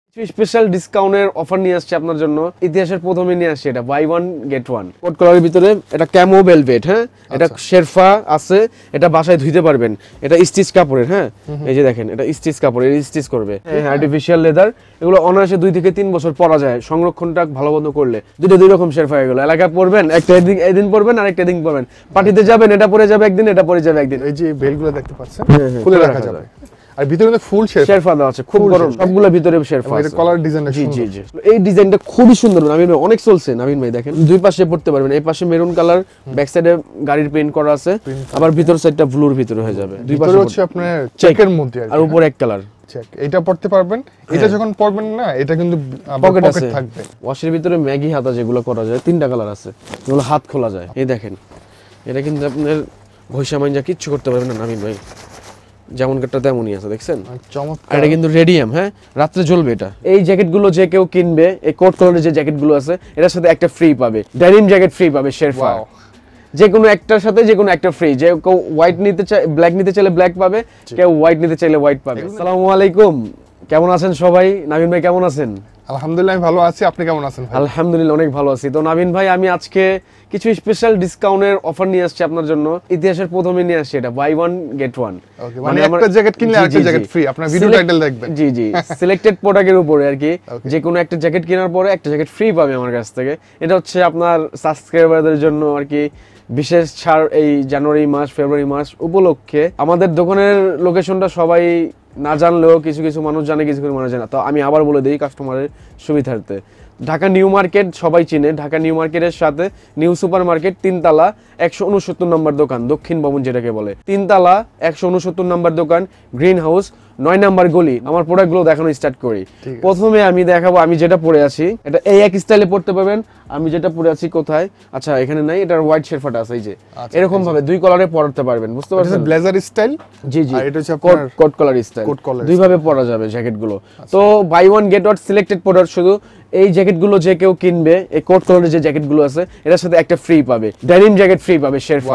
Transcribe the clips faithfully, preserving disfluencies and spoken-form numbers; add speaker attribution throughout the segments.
Speaker 1: Special ডিসকাউন্টের offer নিয়ে আসছে আপনার জন্য। ইতিহাসের প্রথমে নিয়ে আসছে এটা buy one get one coat কালারের ভিতরে। এটা ক্যামো ভেলভেট, হ্যাঁ এটা শেরফা আছে, এটা বাসায় ধুইতে পারবেন। এটা স্টিচ কাপড়ের, হ্যাঁ এই যে দেখেন এটা স্টিচ কাপড়ের, স্টিচ করবে, আর্টিফিশিয়াল লেদার। এগুলো অনায়াসে দুই থেকে তিন বছর পরা যায় সংরক্ষণটা ভালো মতো করলে। দুটো দুই রকম শেরফা এগুলো। এলাকায় পরবেন একটা একদিন একদিন পরবেন আর একটা দিন পরবেন। পার্টিতে যাবেন এটা পরে যাবে একদিন, এটা পরে যাবে একদিন।
Speaker 2: এই যে বেলগুলো দেখতে পাচ্ছেন খুলে রাখা যাবে। আর ভিতরে কিন্তু ফুল
Speaker 1: শেরফা দেওয়া আছে, খুব গরম সবগুলো ভিতরে শেরফা আছে।
Speaker 2: এটা কালার ডিজাইনটা
Speaker 1: জি জি জি এই ডিজাইনটা খুবই সুন্দর। নাবিন ভাই অনেক চলছে। নাবিন ভাই দেখেন দুই পাশে পড়তে পারবেন। এই পাশে মেরুন কালার, ব্যাক সাইডে গাড়ির পেইন্ট করা আছে, আবার ভিতর সাইডটা ব্লুর ভিতরে হয়ে যাবে। দুই পাশে
Speaker 2: হচ্ছে আপনার চেকের মধ্যে
Speaker 1: আর উপর এক কালার
Speaker 2: চেক। এটা পড়তে পারবেন। এটা যখন পরবেন না এটা কিন্তু পকেট থাকবে।
Speaker 1: ওয়াশের ভিতরে ম্যাগি হাতা যেগুলো করা যায়, তিনটা কালার আছে, এগুলো হাত খোলা যায়। এই দেখেন এটা কিন্তু আপনার ঘষা মাইঞ্জা কিচ্ছু করতে পারবেন না নাবিন ভাই, যেমন কাটটা তেমনই আছে, দেখছেন চমৎকার। এটা কিন্তু রেডিয়াম, হ্যাঁ রাত্রে জ্বলবে এটা। এই জ্যাকেটগুলো যে কেউ কিনবে, এই কোট কালারের যে জ্যাকেটগুলো আছে এটার সাথে একটা ফ্রি পাবে, ডেনিম জ্যাকেট ফ্রি পাবে শেরফা। যে কোনো একটার সাথে যে কোনো একটা ফ্রি। যে কেউ হোয়াইট নিতে চায়, ব্ল্যাক নিতে চাইলে ব্ল্যাক পাবে, কেউ হোয়াইট নিতে চাইলে হোয়াইট পাবে। আসসালামু আলাইকুম, কেমন আছেন সবাই? নাবিন ভাই কেমন আছেন?
Speaker 2: আলহামদুলিল্লাহ আমি ভালো আছি, আপনি কেমন আছেন?
Speaker 1: আলহামদুলিল্লাহ অনেক ভালো আছি। তো নাবিন ভাই আমি আজকে কিছু স্পেশাল ডিসকাউন্টের অফার নিয়ে আসছি আপনার জন্য। ইতিহাসের প্রথমে নিয়ে আসছি এটা buy one get one.
Speaker 2: Okay, মানে একটা জ্যাকেট কিনলে আরেকটা জ্যাকেট ফ্রি। আপনার ভিডিও টাইটেল দেখবেন।
Speaker 1: জি জি সিলেক্টেড প্রোডাক্টের উপরে আর কি, যে কোনো একটা জ্যাকেট কেনার পরে একটা জ্যাকেট ফ্রি পাবে আমার কাছ থেকে। এটা হচ্ছে আপনার সাবস্ক্রাইবারদের জন্য আর কি বিশেষ ছাড় এই জানুয়ারি মাস ফেব্রুয়ারি মাস উপলক্ষে। আমাদের দোকানের লোকেশনটা সবাই না জানলেও কিছু কিছু মানুষ জানে, কিছু কিছু মানুষ জানে। তো আমি আবার বলে দিই কাস্টমারের সুবিধার্থে। ঢাকা নিউ মার্কেট সবাই চিনে। ঢাকা নিউ মার্কেটের সাথে নিউ সুপার মার্কেট, তিনতলা একশো উনসত্তর নম্বর দোকান, দক্ষিণ ভবন যেটাকে বলে। তিনতলা একশো উনসত্তর নম্বর দোকান, গ্রিন হাউস, নয় নাম্বার গলি। আমার প্রোডাক্টগুলো দেখানো স্টার্ট করি। প্রথমে আমি দেখাবো আমি যেটা পরে আছি। এটা এই এক স্টাইলে পড়তে পারবেন। আমি যেটা পরে আছি কোথায়, আচ্ছা এখানে নাই, এটার হোয়াইট শেরফাটা আছে এই যে, এরকম ভাবে দুই কালারে পরতে পারবেন, বুঝতে পারছেন?
Speaker 2: Blazer style.
Speaker 1: জি জি,
Speaker 2: আর এটা হচ্ছে আপনার
Speaker 1: কোট কালার স্টাইল। দুই ভাবে পরা যাবে জ্যাকেটগুলো। তো buy one get one selected product. শুধু এই জ্যাকেটগুলো যে কেউ কিনবে, এই কোট কালারের যে জ্যাকেটগুলো আছে এটার সাথে একটা ফ্রি পাবে, ডেনিম জ্যাকেট ফ্রি পাবে শেরফা।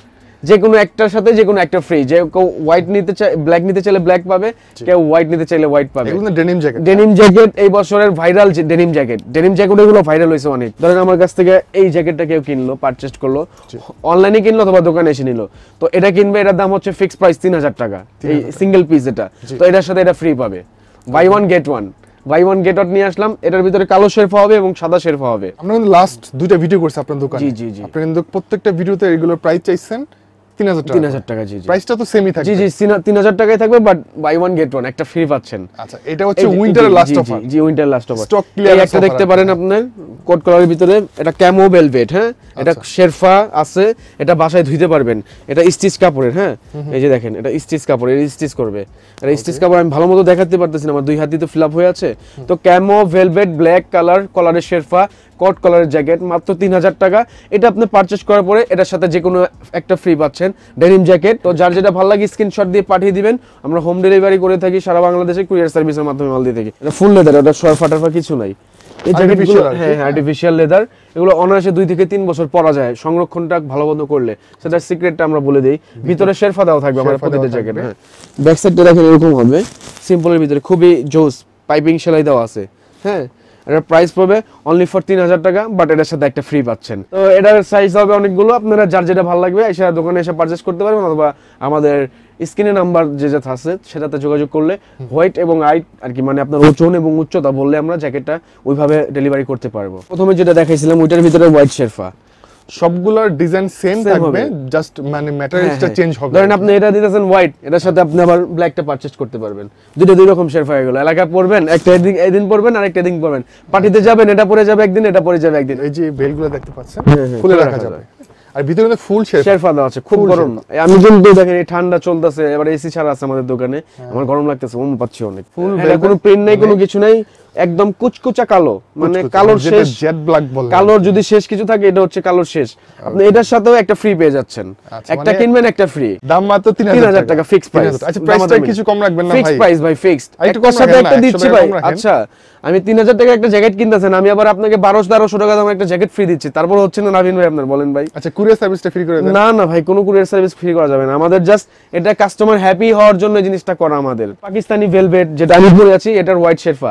Speaker 1: যে কোনো একটার সাথে যে কোনো একটা ফ্রি। যে কেউ হোয়াইট নিতে চায়, ব্ল্যাক নিতে চাইলে ব্ল্যাক পাবে, কেউ হোয়াইট নিতে চাইলে হোয়াইট পাবে।
Speaker 2: এগুলো ডেনিম জ্যাকেট।
Speaker 1: ডেনিম জ্যাকেট এই বছরের viral denim jacket. Denim jacket এগুলো ভাইরাল হয়েছে অনেক। ধরেন আমার কাছ থেকে এই জ্যাকেটটা কেউ কিনলো, পারচেজ করলো, অনলাইনে কিনলো অথবা দোকানে এসে নিল, তো এটা কিনবে, এটার দাম হচ্ছে ফিক্সড প্রাইস তিন হাজার টাকা, এই সিঙ্গেল পিস এটা। তো এটার সাথে এটা ফ্রি পাবে, buy one get one. Buy one get one নিয়ে আসলাম। এটার ভিতরে কালো শেরফা হবে এবং সাদা শেরফা হবে।
Speaker 2: আমরা কিন্তু লাস্ট দুইটা ভিডিও করছি আপনার দোকানে।
Speaker 1: জি জি জি,
Speaker 2: আপনি কিন্তু প্রত্যেকটা ভিডিওতে এগুলোর প্রাইস চাইছেন তিন হাজার টাকা।
Speaker 1: তিন হাজার টাকা। জি জি,
Speaker 2: প্রাইসটা তো সেমই থাকবে।
Speaker 1: জি জি, তিন হাজার টাকাই থাকবে, but buy one get one একটা ফ্রি পাচ্ছেন।
Speaker 2: আচ্ছা, এটা হচ্ছে উইন্টারের লাস্ট অফার।
Speaker 1: জি winter last offer.
Speaker 2: Stock clear
Speaker 1: একটা দেখতে পারেন আপনার কোট কালারের ভিতরে। এটা ক্যামো ভেলভেট, হ্যাঁ এটা শেরফা আছে, এটা বাসায় ধুইতে পারবেন। এটা স্টিচ কাপড়ের, হ্যাঁ এই যে দেখেন এটা স্টিচ কাপড়ের, স্টিচ করবে। এটা স্টিচ কাপড় আমি ভালো মতো দেখাতে পারতেছি না, আমার দুই হাতই তো ফিল আপ হয়ে আছে। তো ক্যামো ভেলভেট ব্ল্যাক কালার কলারের শেরফা, কোট কালারের জ্যাকেট, মাত্র তিন হাজার টাকা। এটা আপনি পারচেজ করার পরে এটার সাথে যে কোনো একটা ফ্রি পাচ্ছেন, ডেনিম জ্যাকেট। তো যার যেটা ভালো লাগে স্ক্রিনশট দিয়ে পাঠিয়ে দিবেন। আমরা হোম ডেলিভারি করে থাকি সারা বাংলাদেশে, কুরিয়ার সার্ভিসের মাধ্যমে মাল দিয়ে থাকি। এটা ফুল লেদার, এটা সোয়া ফাটাফা কিছু নাই। এই জ্যাকেটগুলো হ্যাঁ আর্টিফিশিয়াল লেদার। এগুলো অনায়াসে দুই থেকে তিন বছর পরা যায় সংরক্ষণটা ভালো মতো করলে। সেটার সিক্রেটটা আমরা বলে দিই। ভিতরে শেরফা দেওয়া থাকবে আমার প্রতিটা জ্যাকেট। হ্যাঁ ব্যাক সাইডটা দেখেন এরকম হবে, সিম্পলের ভিতরে খুবই জোস পাইপিং সেলাই দেওয়া আছে। হ্যাঁ এটার প্রাইস পড়বে অনলি ফর তিন হাজার টাকা, বাট এটার সাথে একটা ফ্রি পাচ্ছেন। তো এটার সাইজ হবে অনেকগুলো, আপনারা যার যেটা ভালো লাগবে এসে দোকানে এসে পারচেজ করতে পারবেন, অথবা আমাদের স্ক্রিনে নাম্বার যে যেটা আছে সেটাতে যোগাযোগ করলে হোয়াইট এবং হাইট আর কি, মানে আপনার ওজন এবং উচ্চতা বললে আমরা জ্যাকেটটা ওইভাবে ডেলিভারি করতে পারবো। প্রথমে যেটা দেখাইছিলাম ওইটার ভিতরে হোয়াইট শেরফা,
Speaker 2: সবগুলোর ডিজাইন সেম থাকবে, জাস্ট মানে ম্যাটেরিয়ালসটা চেঞ্জ হবে।
Speaker 1: ধরেন আপনি এটা দিতেছেন হোয়াইট, এটার সাথে আপনি আবার ব্ল্যাকটা পারচেজ করতে পারবেন। দুটো দুই রকম শেরফা হয়ে গেল। এলাকায় পরবেন একটা একদিন একদিন পরবেন আর একটা দিন পরবেন। পার্টিতে যাবেন এটা পরে যাবে একদিন, এটা পরে যাবে একদিন।
Speaker 2: এই যে বেলগুলো দেখতে পাচ্ছেন খুলে রাখা যাবে। আর ভিতরে কিন্তু ফুল
Speaker 1: শেরফা দেওয়া আছে, খুব গরম। আমি কিন্তু দেখেন এই ঠান্ডা চলতেছে, এবার এসি ছাড়া আছে আমাদের দোকানে, আমার গরম লাগতেছে, ওম পাচ্ছি অনেক। ফুল কোনো প্রিন্ট নাই, কোনো কিছু নাই, একদম কুচকুচা কালো, মানে কালোর শেষ,
Speaker 2: জেড ব্ল্যাক বলে।
Speaker 1: কালোর যদি শেষ কিছু থাকে এটা হচ্ছে কালোর শেষ। আপনি এটার সাথেও একটা ফ্রি পেয়ে যাচ্ছেন, একটা কিনবেন একটা ফ্রি,
Speaker 2: দাম মাত্র তিন হাজার টাকা ফিক্স প্রাইস। আচ্ছা প্রাইসটা কিছু কম রাখবেন না ভাই?
Speaker 1: ফিক্স প্রাইস ভাই, ফিক্সড। একটার সাথে একটা দিচ্ছি ভাই। আচ্ছা আমি তিন হাজার টাকা একটা জ্যাকেট কিনতেছেন, আমি আবার আপনাকে বারোশো তেরোশো টাকা দামের একটা জ্যাকেট ফ্রি দিচ্ছি, তারপর হচ্ছে না নাবিন ভাই আপনার বলেন ভাই?
Speaker 2: আচ্ছা কুরিয়ার সার্ভিসটা ফ্রি করে দেন?
Speaker 1: না না ভাই, কোনো কুরিয়ার সার্ভিস ফ্রি করা যাবে না, আমাদের জাস্ট এটা কাস্টমার হ্যাপি হওয়ার জন্য জিনিসটা করা। আমাদের পাকিস্তানি ভেলভেট যেটা আমি পরে আছি এটার হোয়াইট শেরফা, আমি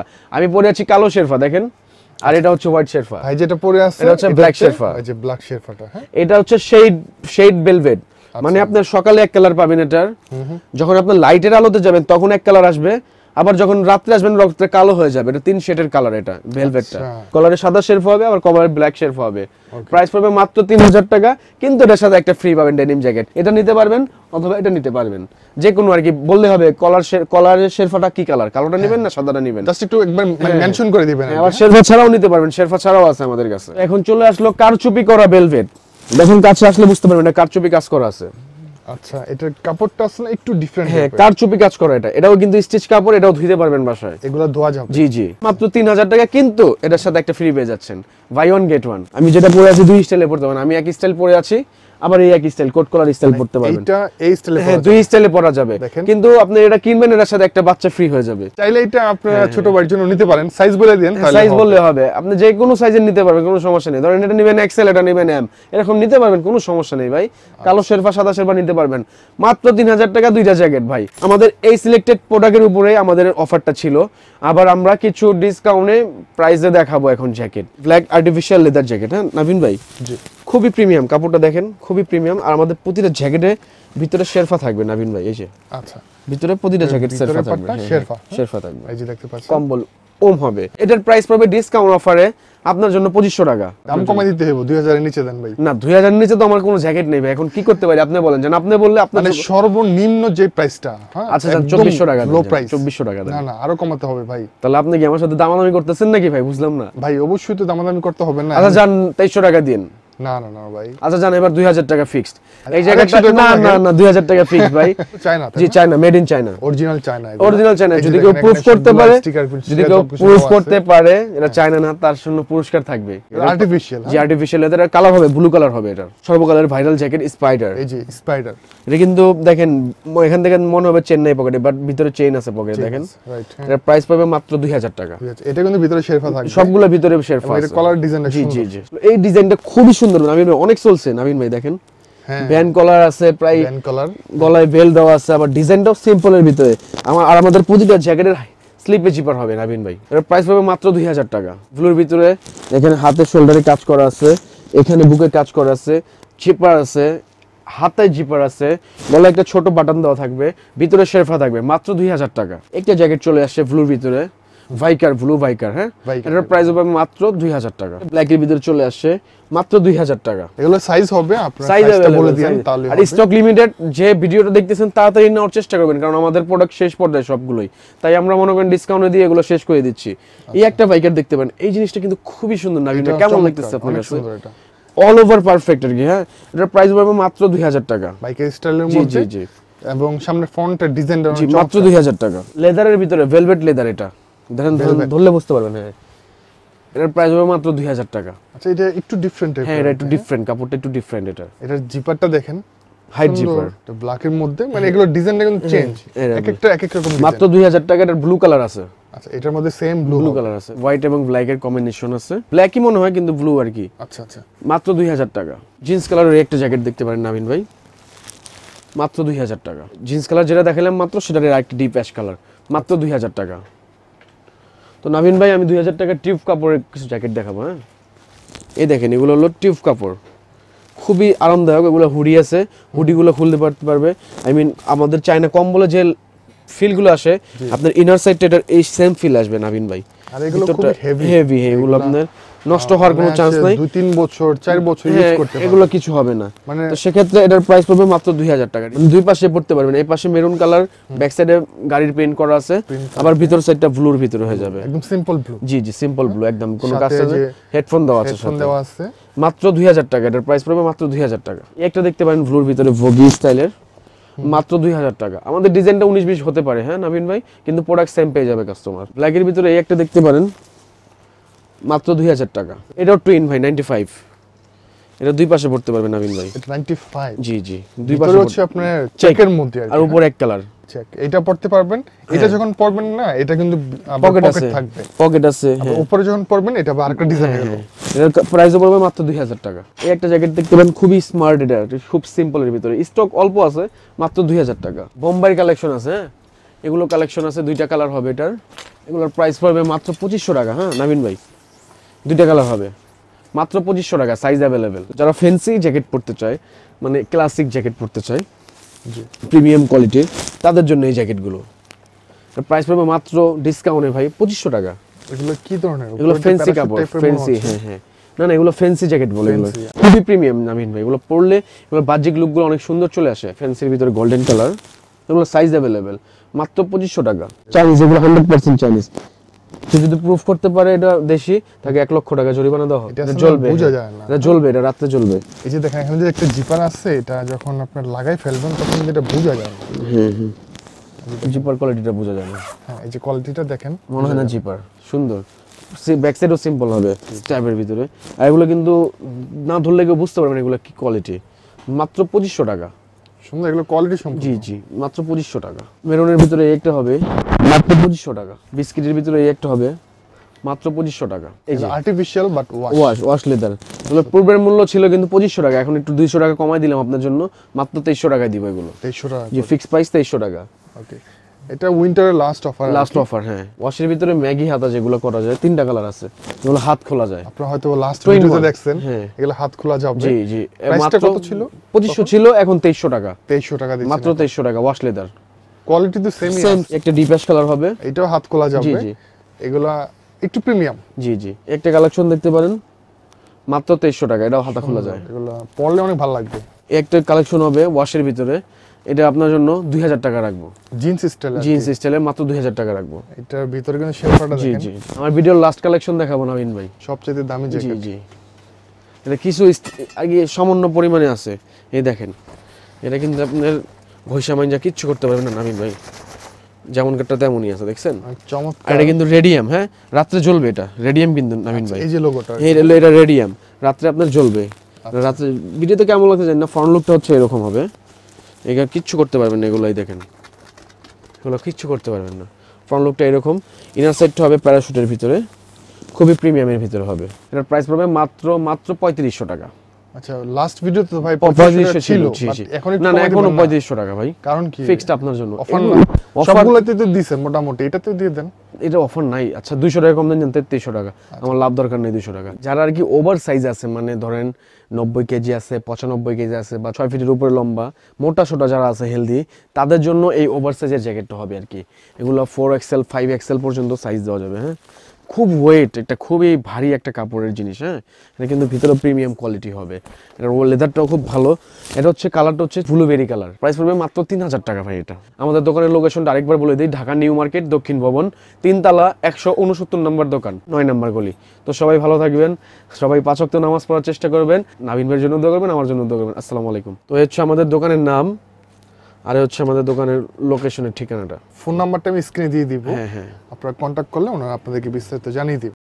Speaker 1: পরে আছি কালো শেরফা দেখেন, আর এটা হচ্ছে হোয়াইট শেরফা।
Speaker 2: ভাই যেটা পরে আছে
Speaker 1: এটা হচ্ছে ব্ল্যাক শেরফা,
Speaker 2: এই যে ব্ল্যাক শেরফাটা। হ্যাঁ
Speaker 1: এটা হচ্ছে শেড শেড ভেলভেট, মানে আপনার সকালে এক কালার পাবেন এটার, যখন আপনার লাইটের আলোতে যাবেন তখন এক কালার আসবে, আবার যখন রাত্রে আসবেন রাত্রে কালো হয়ে যাবে। এটা তিন শেডের কালার, এটা ভেলভেটটা। কলারে সাদা শেরফা হবে, আবার কভারে ব্ল্যাক শেরফা হবে। প্রাইস পড়বে মাত্র তিন হাজার টাকা, কিন্তু এটার সাথে একটা ফ্রি পাবেন ডেনিম জ্যাকেট। এটা নিতে পারবেন অথবা এটা নিতে পারবেন, যে কোনো আর কি বললে হবে কলার কলারের শেরফাটা কি কালার, কালোটা নেবেন না সাদাটা নেবেন,
Speaker 2: জাস্ট একটু একবার মেনশন করে দিবেন।
Speaker 1: আবার শেরফা ছাড়াও নিতে পারবেন, শেরফা ছাড়াও আছে আমাদের কাছে। এখন চলে আসলো কারচুপি করা ভেলভেট। দেখুন কাছে আসলে বুঝতে পারবেন এটা কারচুপি কাজ করা আছে।
Speaker 2: আচ্ছা, এটার কাপড়টা আসলে একটু ডিফারেন্ট।
Speaker 1: হ্যাঁ, কারচুপি কাজ করা এটা। এটাও কিন্তু স্টিচ কাপড়, এটাও ধুইতে পারবেন বাসায়।
Speaker 2: এগুলো ধোয়া যাবে।
Speaker 1: জি জি, মাত্র তিন হাজার টাকা, কিন্তু এটার সাথে একটা ফ্রি পেয়ে যাচ্ছেন, বাই ওয়ান গেট ওয়ান। আমি যেটা পরে আছি দুই স্টাইলে পড়তে পারেন, আমি এক স্টাইল পরে আছি, আবার এই এক স্টাইল কোট কলার স্টাইল পড়তে পারবেন।
Speaker 2: এটা এই স্টাইলে
Speaker 1: হ্যাঁ, দুই স্টাইলে পরা যাবে, কিন্তু আপনি এটা কিনবেন এটার সাথে একটা বাচ্চা ফ্রি হয়ে যাবে।
Speaker 2: চাইলে এটা আপনারা ছোট ভাইয়ের জন্য নিতে পারেন, সাইজ বলে দেন তাহলে
Speaker 1: সাইজ বললে হবে, আপনি যে কোনো সাইজের নিতে পারবেন, কোনো সমস্যা নেই। ধরেন এটা নেবেন এক্সেল, এটা নেবেন এম, এরকম নিতে পারবেন, কোনো সমস্যা নেই ভাই। কালো শেরফা সাদা শেরফা নিতে পারবেন, মাত্র তিন হাজার টাকা দুইটা জ্যাকেট ভাই। আমাদের এই সিলেক্টেড প্রোডাক্টের উপরে আমাদের অফারটা ছিল, আবার আমরা কিছু ডিসকাউন্টে প্রাইসে দেখাবো এখন jacket. Black artificial leather jacket. হ্যাঁ নাবিন ভাই,
Speaker 2: জি
Speaker 1: খুবই প্রিমিয়াম, কাপড়টা দেখেন খুবই প্রিমিয়াম। আর আমাদের প্রতিটা জ্যাকেটে ভিতরে শেরফা থাকবে নাবিন ভাই, এই যে
Speaker 2: আচ্ছা
Speaker 1: ভিতরে প্রতিটা জ্যাকেট শেরফা থাকবে,
Speaker 2: শেরফা
Speaker 1: শেরফা থাকবে,
Speaker 2: এই যে দেখতে পাচ্ছেন
Speaker 1: কম্বল ওম হবে। এটার প্রাইস পড়বে ডিসকাউন্ট অফারে আপনার জন্য পঁচিশশো টাকা।
Speaker 2: দাম কমাই দিতে হবে, দুই হাজার এর নিচে দেন ভাই।
Speaker 1: না, দুই হাজার এর নিচে তো আমার কোনো জ্যাকেট নেই ভাই, এখন কি করতে পারি আপনি বলেন। জান আপনি বললে আপনার
Speaker 2: মানে সর্বনিম্ন যে প্রাইসটা, হ্যাঁ
Speaker 1: আচ্ছা জান চব্বিশশো টাকা,
Speaker 2: লো প্রাইস
Speaker 1: চব্বিশশো টাকা দেন।
Speaker 2: না না, আরো কমাতে হবে ভাই।
Speaker 1: তাহলে আপনি কি আমার সাথে দামাদামি করতেছেন নাকি ভাই, বুঝলাম না
Speaker 2: ভাই। অবশ্যই তো দামাদামি করতে হবে না।
Speaker 1: আচ্ছা জান তেইশশো টাকা দিন।
Speaker 2: না না না ভাই।
Speaker 1: আচ্ছা জান এবার দুই হাজার টাকা ফিক্সড। এই জায়গাটা না না না দুই হাজার টাকা ফিক্সড ভাই।
Speaker 2: চায়না,
Speaker 1: জি China, made in China,
Speaker 2: original China,
Speaker 1: original China. যদি কেউ প্রুফ করতে পারে, যদি কেউ প্রুফ করতে পারে এটা চায়না না, তার জন্য পুরস্কার থাকবে।
Speaker 2: আর্টিফিশিয়াল,
Speaker 1: জি আর্টিফিশিয়াল, এটা কালার হবে ব্লু কালার হবে। এটা সর্বকালের ভাইরাল জ্যাকেট স্পাইডার।
Speaker 2: এই যে স্পাইডার,
Speaker 1: এটা কিন্তু দেখেন এখান থেকে মনে হবে চেন্নাই পকেটে, বাট ভিতরে চেইন আছে পকেটে দেখেন।
Speaker 2: রাইট,
Speaker 1: এর প্রাইস পাবে মাত্র দুই হাজার টাকা।
Speaker 2: এটা কিন্তু ভিতরে শেরফা থাকবে,
Speaker 1: সবগুলো ভিতরে শেরফা আছে।
Speaker 2: এটা কলার ডিজাইনটা
Speaker 1: জি জি জি, এই ডিজাইনটা খুবই সুন্দর নাবিন ভাই, অনেক চলছে নাবিন ভাই দেখেন।
Speaker 2: হ্যাঁ,
Speaker 1: ব্যান্ড কলার আছে, প্রায়
Speaker 2: ব্যান্ড কলার,
Speaker 1: গলায় বেল দেওয়া আছে, আবার ডিজাইনটাও সিম্পলের ভিতরে। আমার আর আমাদের প্রতিটা জ্যাকেটের স্লিপে জিপার হবে নাবিন ভাই। এর প্রাইস পাবে মাত্র দুই হাজার টাকা। ব্লুর ভিতরে এখানে হাতে শোল্ডারে কাজ করা আছে, এখানে বুকে কাজ করা আছে, জিপার আছে, হাতে জিপার আছে, গলায় একটা ছোট বাটন দেওয়া থাকবে, ভিতরে শেরফা থাকবে, মাত্র দুই হাজার টাকা। একটা জ্যাকেট চলে আসছে ব্লুর ভিতরে, ভাইকার, ব্লু ভাইকার। হ্যাঁ, এটার প্রাইস হবে মাত্র দুই হাজার টাকা। ব্ল্যাকের ভিতরে চলে আসছে মাত্র দুই হাজার টাকা।
Speaker 2: এগুলো সাইজ হবে আপনারা
Speaker 1: সাইজটা
Speaker 2: বলে দিন তাহলে
Speaker 1: আর স্টক লিমিটেড। যে ভিডিওটা দেখতেছেন তাড়াতাড়ি নেওয়ার চেষ্টা করবেন, কারণ আমাদের প্রোডাক্ট শেষ পর্যায়ে সবগুলোই, তাই আমরা মনে করেন ডিসকাউন্টে দিয়ে এগুলো শেষ করে দিচ্ছি। এই একটা ভাইকার দেখতে পারেন, এই জিনিসটা কিন্তু খুবই সুন্দর না, কেমন লাগতেছে আপনার কাছে? অল ওভার পারফেক্ট আর কি। হ্যাঁ, এটার প্রাইস হবে মাত্র দুই হাজার টাকা,
Speaker 2: বাইকের স্টাইলের মধ্যে। জি জি, এবং সামনে ফন্টের ডিজাইনটা
Speaker 1: মাত্র দুই হাজার টাকা। লেদারের ভিতরে ভেলভেট লেদার, এটা দেখেন ধরলে বুঝতে পারবেন। হ্যাঁ, এটার প্রাইস হবে মাত্র দুই হাজার টাকা।
Speaker 2: আচ্ছা, এটা একটু ডিফারেন্ট।
Speaker 1: হ্যাঁ, এটা একটু ডিফারেন্ট, কাপড়টা একটু ডিফারেন্ট। এটা
Speaker 2: এটার জিপারটা দেখেন,
Speaker 1: হাইট জিপার,
Speaker 2: এটা ব্ল্যাকের মধ্যে, মানে এগুলো ডিজাইনটা কিন্তু চেঞ্জ, এক একটা এক এক রকম।
Speaker 1: মাত্র দুই হাজার টাকা। এটার ব্লু কালার আছে।
Speaker 2: আচ্ছা, এটার মধ্যে সেম ব্লু
Speaker 1: ব্লু কালার আছে, হোয়াইট এবং ব্ল্যাক এর কম্বিনেশন আছে। ব্ল্যাকই মনে হয় কিন্তু ব্লু আর কি।
Speaker 2: আচ্ছা আচ্ছা,
Speaker 1: মাত্র দুই হাজার টাকা। জিন্স কালারের একটা জ্যাকেট দেখতে পারেন নাবিন ভাই, মাত্র দুই হাজার টাকা। জিন্স কালার যেটা দেখালাম মাত্র, সেটার একটা ডিপ অ্যাশ কালার, মাত্র দুই হাজার টাকা। তো নাবিন ভাই আমি দুই হাজার টাকা টিউব কাপড়ের কিছু জ্যাকেট দেখাবো। হ্যাঁ, এই দেখেন এগুলো হলো টিউব কাপড়, খুবই আরামদায়ক। এগুলো হুডি আছে, হুডিগুলো খুলতে পারতে পারবে। আই মিন আমাদের চায়না কম্বলে যে ফিলগুলো আসে, আপনার ইনার সাইডটা এটার এই সেম ফিল আসবে নাবিন ভাই।
Speaker 2: আর এগুলো খুব হেভি
Speaker 1: হেভি, এগুলো আপনার নষ্ট হওয়ার কোনো চান্স নাই।
Speaker 2: দুই তিন বছর চার বছর ইউজ করতে পারবেন,
Speaker 1: এগুলো কিছু হবে না। তো সেক্ষেত্রে এটার প্রাইস পড়বে মাত্র দুই হাজার টাকা। দুই পাশে পড়তে পারবেন, এই পাশে মেরুন কালার, ব্যাক সাইডে গাড়ির পেইন্ট করা আছে, আবার ভিতর সাইডটা ব্লুর ভিতরে হয়ে যাবে,
Speaker 2: একদম সিম্পল ব্লু।
Speaker 1: জি জি, সিম্পল ব্লু একদম, কোনো কাজ নেই। হেডফোন দেওয়া আছে,
Speaker 2: হেডফোন দেওয়া আছে,
Speaker 1: মাত্র দুই হাজার টাকা। এটার প্রাইস পড়বে মাত্র দুই হাজার টাকা। একটা দেখতে পারেন ব্লুর ভিতরে ভোগি স্টাইলের, মাত্র দুই হাজার টাকা। আমাদের ডিজাইনটা উনিশ বিশ হতে পারে, হ্যাঁ নাবিন ভাই, কিন্তু প্রোডাক্ট সেম পেয়ে যাবে কাস্টমার। ব্ল্যাকের ভিতরে এই একটা দেখতে পারেন, মাত্র দুই হাজার টাকা। এটাও টুইন ভাই নাইনটি ফাইভ, এটা দুই পাশে পড়তে পারবেন নাবিন ভাই।
Speaker 2: এটা নাইনটি ফাইভ,
Speaker 1: জি জি, দুই পাশে
Speaker 2: হচ্ছে আপনার চেকের মধ্যে,
Speaker 1: আর উপরে এক কালার
Speaker 2: চেক। এটা পড়তে পারবেন, এটা যখন পরবেন না এটা কিন্তু
Speaker 1: পকেট
Speaker 2: থাকবে,
Speaker 1: পকেট আছে।
Speaker 2: হ্যাঁ, উপরে যখন পরবেন এটা আরেকটা ডিজাইন হবে।
Speaker 1: এর প্রাইসও পড়বে মাত্র দুই হাজার টাকা। এই একটা জ্যাকেট দেখতে পারেন, খুবই স্মার্ট, এটা খুব সিম্পলের ভিতরে, স্টক অল্প আছে, মাত্র দুই হাজার টাকা। বোম্বাই কালেকশন আছে, এগুলো কালেকশন আছে, দুইটা কালার হবে এটার। এগুলোর প্রাইস পড়বে মাত্র পঁচিশশো টাকা। হ্যাঁ নাবিন ভাই, দুইটা কালার হবে মাত্র পঁচিশশো টাকা, সাইজ অ্যাভেলেবেল। যারা ফ্যান্সি জ্যাকেট পরতে চায়, মানে ক্লাসিক জ্যাকেট পরতে চায় প্রিমিয়াম কোয়ালিটির, তাদের জন্য এই জ্যাকেটগুলো। প্রাইস পড়বে মাত্র ডিসকাউন্টে ভাই পঁচিশশো টাকা।
Speaker 2: এগুলো কি ধরনের?
Speaker 1: এগুলো ফ্যান্সি কাপড়, ফ্যান্সি। হ্যাঁ হ্যাঁ, না না এগুলো ফ্যান্সি জ্যাকেট বলে, এগুলো খুবই প্রিমিয়াম নাবিন ভাই। এগুলো পরলে এগুলো বাহ্যিক লুকগুলো অনেক সুন্দর চলে আসে। ফ্যান্সির ভিতরে গোল্ডেন কালার, এগুলো সাইজ অ্যাভেলেবেল, মাত্র পঁচিশশো টাকা। চাইনিজ, এগুলো হান্ড্রেড পার্সেন্ট চাইনিজ। যদি প্রুফ করতে পারে এটা দেশি, তাকে এক লক্ষ টাকা জরিমানা দেওয়া হবে। এটা জ্বলবে,
Speaker 2: বোঝা যায় না,
Speaker 1: এটা জ্বলবে, এটা রাতে জ্বলবে।
Speaker 2: এই যে দেখেন এখানে যে একটা জিপার আছে, এটা যখন আপনার লাগাই ফেলবেন তখন এটা বোঝা যায় না।
Speaker 1: হুম হুম, জিপার কোয়ালিটিটা বোঝা যায় না।
Speaker 2: হ্যাঁ এই যে কোয়ালিটিটা দেখেন,
Speaker 1: মনে হয় না জিপার সুন্দর। ব্যাক সাইডও সিম্পল হবে স্ট্র্যাপের ভিতরে। আর এগুলো কিন্তু না ধরলে কেউ বুঝতে পারবে না এগুলো কি কোয়ালিটি। মাত্র পঁচিশশো টাকা।
Speaker 2: সুন্দর, এগুলো কোয়ালিটি সম্পূর্ণ।
Speaker 1: জি জি, মাত্র পঁচিশশো টাকা। মেরুনের ভিতরে এই একটা হবে মাত্র পঁচিশশো টাকা। বিস্কিটের ভিতরে এই একটা হবে মাত্র পঁচিশশো টাকা। এই যে
Speaker 2: artificial but
Speaker 1: wash wash leather. এগুলো পূর্বের মূল্য ছিল কিন্তু পঁচিশশো টাকা, এখন একটু দুইশো টাকা কমাই দিলাম আপনার জন্য, মাত্র তেইশশো টাকায় দিব এগুলো।
Speaker 2: তেইশশো টাকা,
Speaker 1: যে ফিক্স প্রাইস তেইশশো টাকা।
Speaker 2: ওকে, এটা উইন্টারের লাস্ট অফার।
Speaker 1: লাস্ট অফার, হ্যাঁ। ওয়াশের ভিতরে ম্যাগি হাতা যেগুলো করা যায়, তিনটা কালার আছে, এগুলো হাত খোলা যায়।
Speaker 2: আপনারা হয়তো লাস্ট ভিডিওতে দেখছেন, এগুলো হাত খোলা যাবে।
Speaker 1: জি জি,
Speaker 2: প্রাইসটা কত ছিল?
Speaker 1: পঁচিশশো ছিল, এখন তেইশশো টাকা।
Speaker 2: তেইশশো টাকা দিচ্ছেন,
Speaker 1: মাত্র তেইশশো টাকা। ওয়াশ লেদার,
Speaker 2: কোয়ালিটি তো সেম।
Speaker 1: একটা ডিপ অ্যাশ কালার হবে,
Speaker 2: এটাও হাত খোলা যাবে।
Speaker 1: জি জি,
Speaker 2: এগুলা একটু প্রিমিয়াম।
Speaker 1: জি জি, একটা কালেকশন দেখতে পারেন মাত্র তেইশশো টাকা, এটাও হাতা খোলা যায়।
Speaker 2: এগুলো পরলে অনেক ভালো লাগবে।
Speaker 1: একটা কালেকশন হবে ওয়াশের ভিতরে, এটা আপনার জন্য দুই হাজার টাকা রাখবো।
Speaker 2: জিন্স স্টাইল,
Speaker 1: জিন্স স্টাইলে মাত্র দুই হাজার টাকা রাখবো।
Speaker 2: এটার ভিতরে কিন্তু শেরপাটা
Speaker 1: জি
Speaker 2: দেখেন।
Speaker 1: জি, আমার ভিডিওর লাস্ট কালেকশন দেখাবো নাবিন ভাই,
Speaker 2: সবচেয়ে দামি জ্যাকেট।
Speaker 1: জি জি, এটা কিছু আগে সামান্য পরিমাণে আছে, এই দেখেন। এটা কিন্তু আপনার ঘষা মাইঞ্জা কিচ্ছু করতে পারবেন না নাবিন ভাই, যেমন কাটটা তেমনই আছে, দেখছেন?
Speaker 2: চমৎকার।
Speaker 1: এটা কিন্তু রেডিয়াম, হ্যাঁ রাত্রে জ্বলবে। এটা রেডিয়াম কিন্তু নাবিন ভাই,
Speaker 2: এই যে লোগোটা,
Speaker 1: এই এটা রেডিয়াম, রাত্রে আপনার জ্বলবে। রাত্রে ভিডিওতে কেমন লাগছে জানি না, ফ্রন্ট লুকটা হচ্ছে এরকম হবে। এগুলো কিচ্ছু করতে পারবেন না, এগুলাই দেখেন, এগুলো কিচ্ছু করতে পারবেন না। ফ্রন্ট লুকটা এরকম, ইনার সাইডটা হবে প্যারাশুটের ভিতরে, খুবই প্রিমিয়ামের ভিতরে হবে। এটার প্রাইস পড়বে মাত্র মাত্র পঁয়ত্রিশশো টাকা।
Speaker 2: আচ্ছা, লাস্ট ভিডিওতে তো ভাই
Speaker 1: পঁয়ত্রিশশো ছিল,
Speaker 2: এখন
Speaker 1: না না এখনো পঁয়ত্রিশশো টাকা ভাই।
Speaker 2: কারণ কি?
Speaker 1: ফিক্সড আপনার জন্য
Speaker 2: অফার না, সবগুলোতে তো দিছেন মোটামুটি, এটাতেও দিয়ে দেন।
Speaker 1: এটা অফার নাই। আচ্ছা দুইশো টাকা কম দেন, তেত্রিশশো টাকা, আমার লাভ দরকার নেই দুইশো টাকা। যারা আর কি ওভার সাইজ আছে, মানে ধরেন নব্বই কেজি আছে, পঁচানব্বই কেজি আছে, বা ছয় ফিটের উপরে লম্বা, মোটা সোটা যারা আছে হেলদি, তাদের জন্য এই ওভার সাইজের জ্যাকেটটা হবে আর কি। এগুলো ফোর এক্সেল ফাইভ এক্সেল পর্যন্ত সাইজ দেওয়া যাবে। হ্যাঁ, খুব ওয়েট, এটা খুবই ভারী একটা কাপড়ের জিনিস। হ্যাঁ, এটা কিন্তু ভিতরে প্রিমিয়াম কোয়ালিটি হবে। এটার লেদারটাও খুব ভালো। এটা হচ্ছে কালারটা হচ্ছে ব্লুবেরি কালার। প্রাইস পড়বে মাত্র তিন হাজার টাকা ভাই। এটা আমাদের দোকানের লোকেশনটা আরেকবার বলে দিই, ঢাকা নিউ মার্কেট দক্ষিণ ভবন, তিনতলা, একশো উনসত্তর নম্বর দোকান, নয় নম্বর গলি। তো সবাই ভালো থাকবেন, সবাই পাঁচ ওয়াক্ত নামাজ পড়ার চেষ্টা করবেন। নাবিন ভাইয়ের জন্য দোয়া করবেন, আমার জন্য দোয়া করবেন। আসসালামু আলাইকুম। তো হচ্ছে আমাদের দোকানের নাম, আর হচ্ছে আমাদের দোকানের লোকেশনের ঠিকানাটা।
Speaker 2: ফোন নাম্বারটা আমি স্ক্রিনে দিয়ে দিব,
Speaker 1: হ্যাঁ হ্যাঁ,
Speaker 2: আপনারা কন্ট্যাক্ট করলে ওনারা আপনাদেরকে বিস্তারিত জানিয়ে দিবেন।